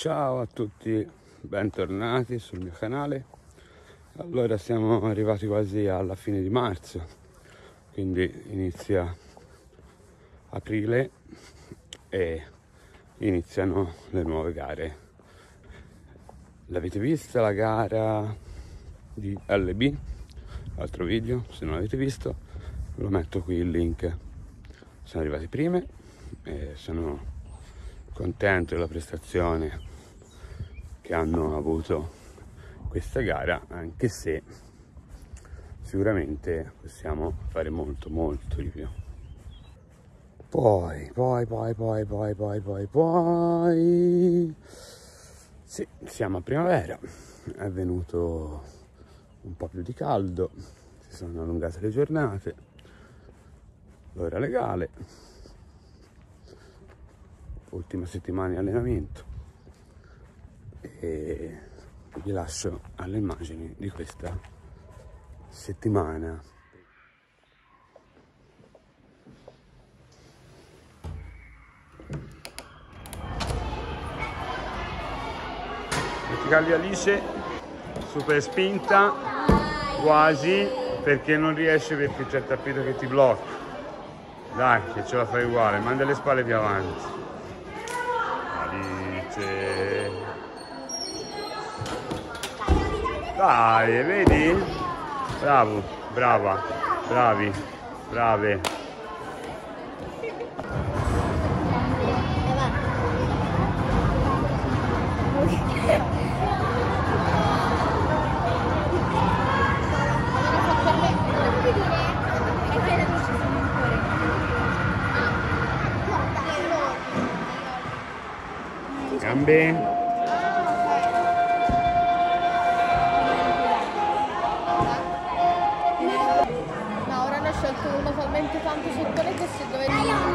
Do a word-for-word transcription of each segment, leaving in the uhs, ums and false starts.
Ciao a tutti, bentornati sul mio canale. Allora siamo arrivati quasi alla fine di marzo, quindi inizia aprile e iniziano le nuove gare. L'avete vista la gara di L B? Altro video, se non l'avete visto ve lo metto qui il link. Sono arrivati prime e sono contento della prestazione che hanno avuto questa gara, anche se sicuramente possiamo fare molto molto di più. Poi, poi, poi, poi, poi, poi, poi, poi... Sì, siamo a primavera, è venuto un po' più di caldo, si sono allungate le giornate, l'ora legale, ultima settimana di allenamento e vi lascio alle immagini di questa settimana. Verticali Alice, super spinta, quasi, perché non riesce perché c'è il tappeto che ti blocca. Dai, che ce la fai uguale, manda le spalle più avanti. Alice. Dai, vedi? Bravo, brava, bravi, brave. Gambe. No, ora ne ho scelto uno talmente tanto sottone che se dovete...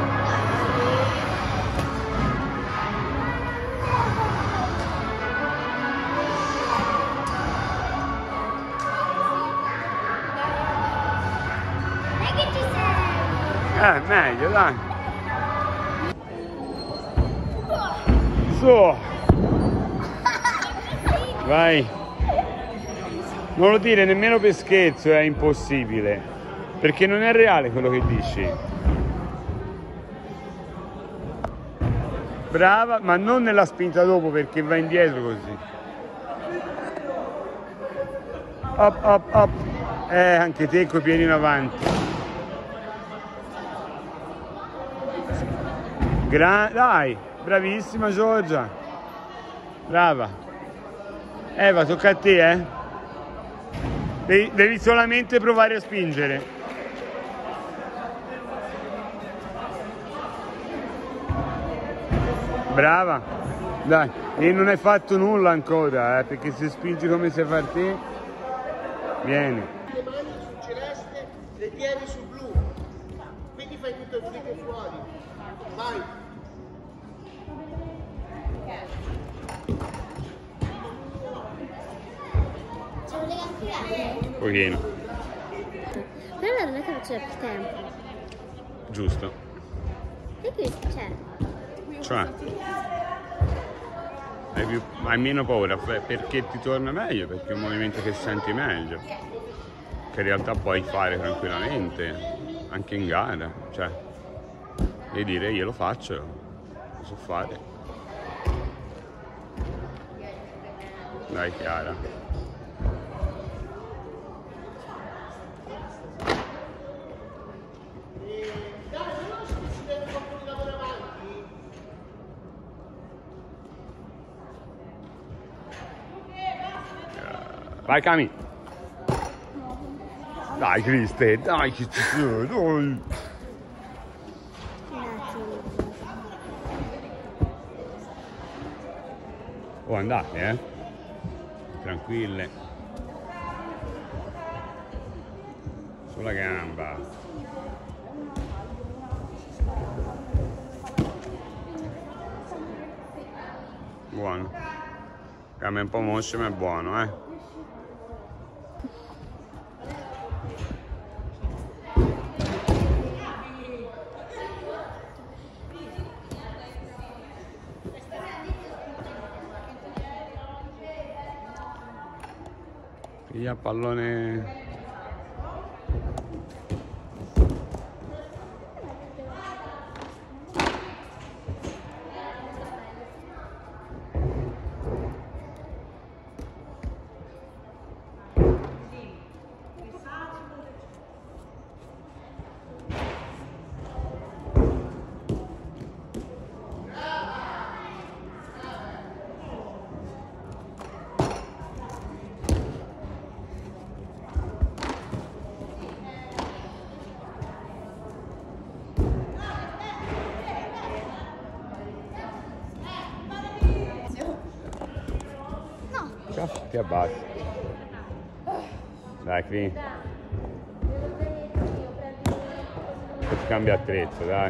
Eh, meglio, dai. Su. Vai. Non lo dire nemmeno per scherzo, è impossibile. Perché non è reale quello che dici. Brava, ma non nella spinta dopo perché va indietro così. Up, up, up. Eh, anche te coi piedi in avanti. Gra dai, bravissima Giorgia. Brava. Eva, tocca a te, eh. Devi, devi solamente provare a spingere. Brava. Dai, e non hai fatto nulla ancora, eh, perché se spingi come sai far te, vieni. Le mani sul celeste, le tieni sul blu. Quindi fai tutto il flip fuori. Vai. Un pochino. Però allora non è che faccio più tempo. Giusto. E che c'è? Cioè, hai, più, hai meno paura perché ti torna meglio, perché è un movimento che senti meglio, che in realtà puoi fare tranquillamente, anche in gara, cioè, devi dire io lo faccio, lo so fare. Dai Chiara. Vai Cami. Dai Criste, dai che ci sono, dai. Oh, andate, eh. Tranquille. Sulla gamba. Buono. Cambia un po' moscio ma è buono, eh. Via pallone. Ti abbassi. Dai, qui. Poi ti cambia attrezzo, dai.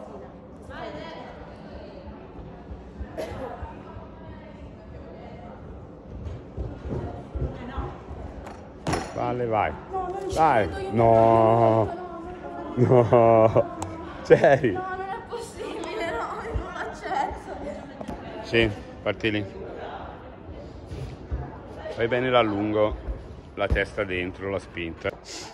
Spalle, vai. Vai. No. No. C'eri. No, non è possibile, no, non accetto. Sì, parti lì. Fai bene l'allungo, la testa dentro, la spinta.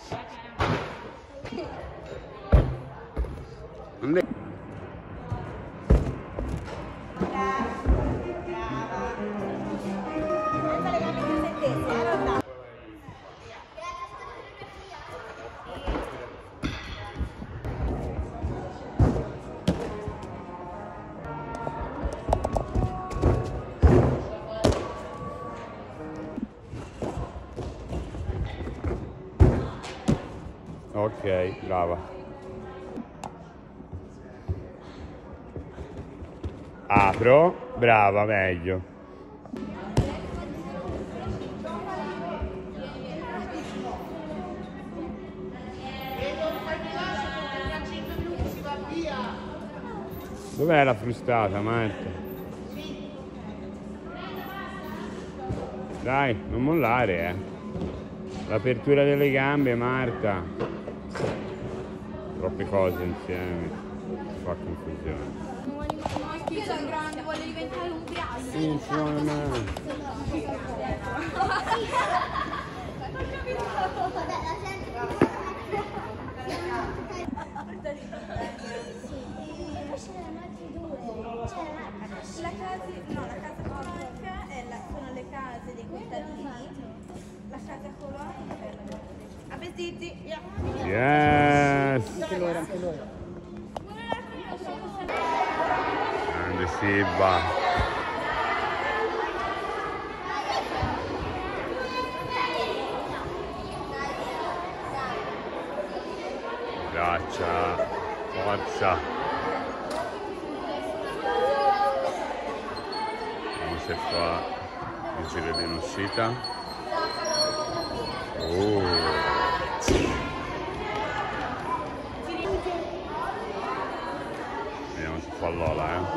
Ok, brava. Apro, brava, meglio. Dov'è la frustata, Marta? Dai, non mollare, eh. L'apertura delle gambe, Marta. Troppe cose insieme, si fa confusione. Io sono grande, voglio diventare un grasso. Sì, suona me. La casa, no, la casa colonica è la, sono le case dei contadini, la casa colonica è la casa dei a vestiti, yeah. Yes! Anche loro, anche loro. Grande Sibba. Braccia, forza. Vediamo se fa il giro in uscita. Oh. Vediamo se fa Lola, eh.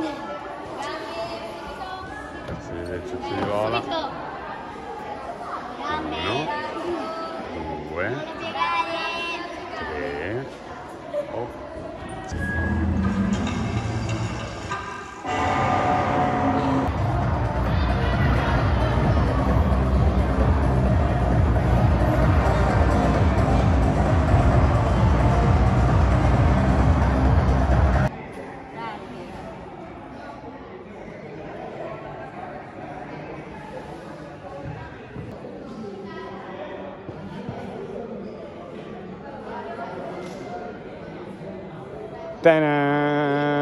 Cazzo di esercizio di Lola. Uno, due, tre, oh. Ta-da!